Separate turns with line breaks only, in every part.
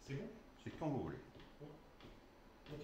C'est bon?
C'est quand vous voulez.
Ok.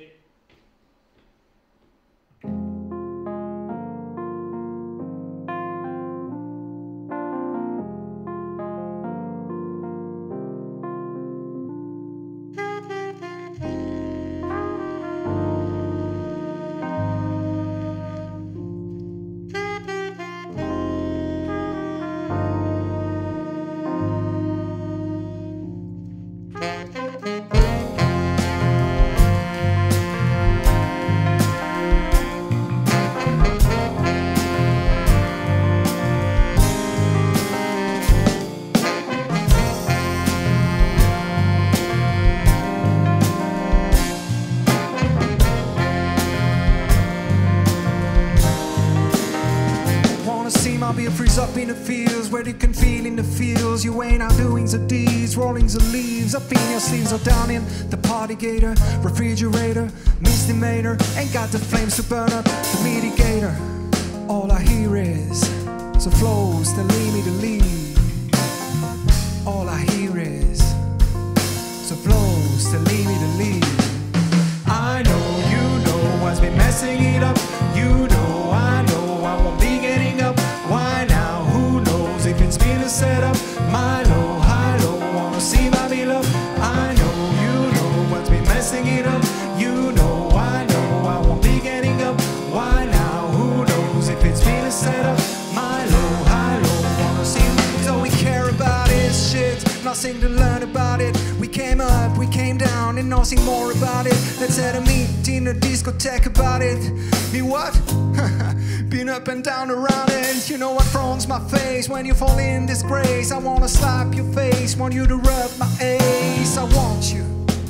Up in the fields where you can feel in the fields you ain't out doing the deeds, rolling the leaves up in your sleeves or down in the party gator, refrigerator, misdemeanor, ain't got the flames to burn up the mitigator. All I hear is the flows that lead me to leave. All I hear is the flows that lead me to leave. I know you know what's been messing it up. You know I won't be getting up. Why now? Who knows if it's been a setup? My low, high low, wanna see my beloved. I know you know what's been messing it up. You know I won't be getting up. Why now? Who knows if it's been a setup? My low, high low, wanna see. All we care about is shit, nothing to learn about it. We came up, we came down, and nothing more about it. Let's have a meet in a discotheque about it. Me what? Been up and down around it. You know what frowns my face when you fall in disgrace. I wanna slap your face, want you to rub my ace. I want you,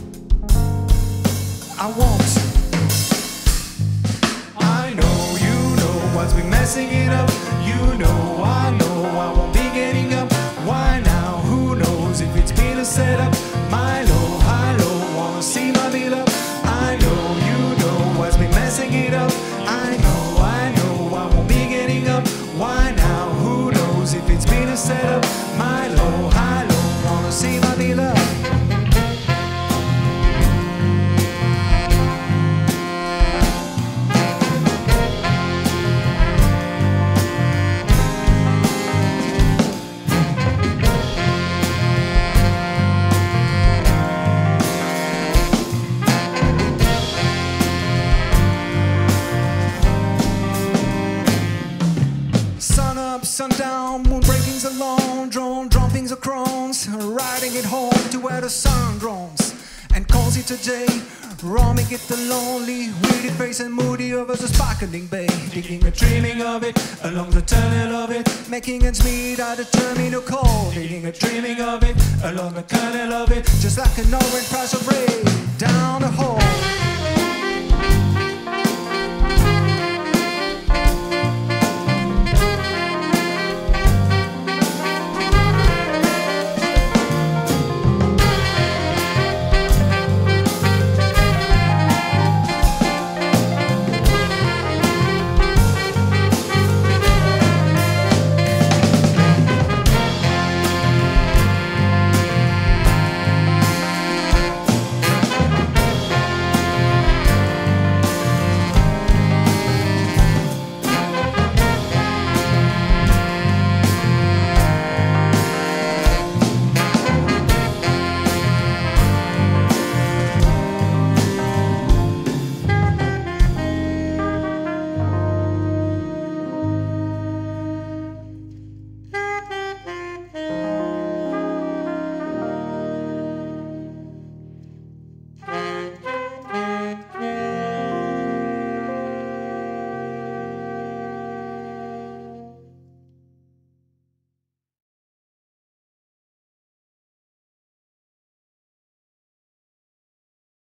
I want you. I know you know what's been messing it up. You know I won't be getting up. Why now? Who knows if it's been a setup? My low, high low, wanna see my beloved. I know you know what's been messing it up. I know I won't be getting up. Why now? Who knows if it's been a setup? My low, high low, wanna see my beloved. Sundown, moon breaking's alone, drone droppings of crones, riding it home to where the sun drones and calls it a day. Roaming it the lonely, weedy face and moody over the sparkling bay, digging a dreaming of it along the tunnel of it, making ends meet at the terminal call, digging a dreaming of it along the tunnel of it, just like an orange price of rain down the hall.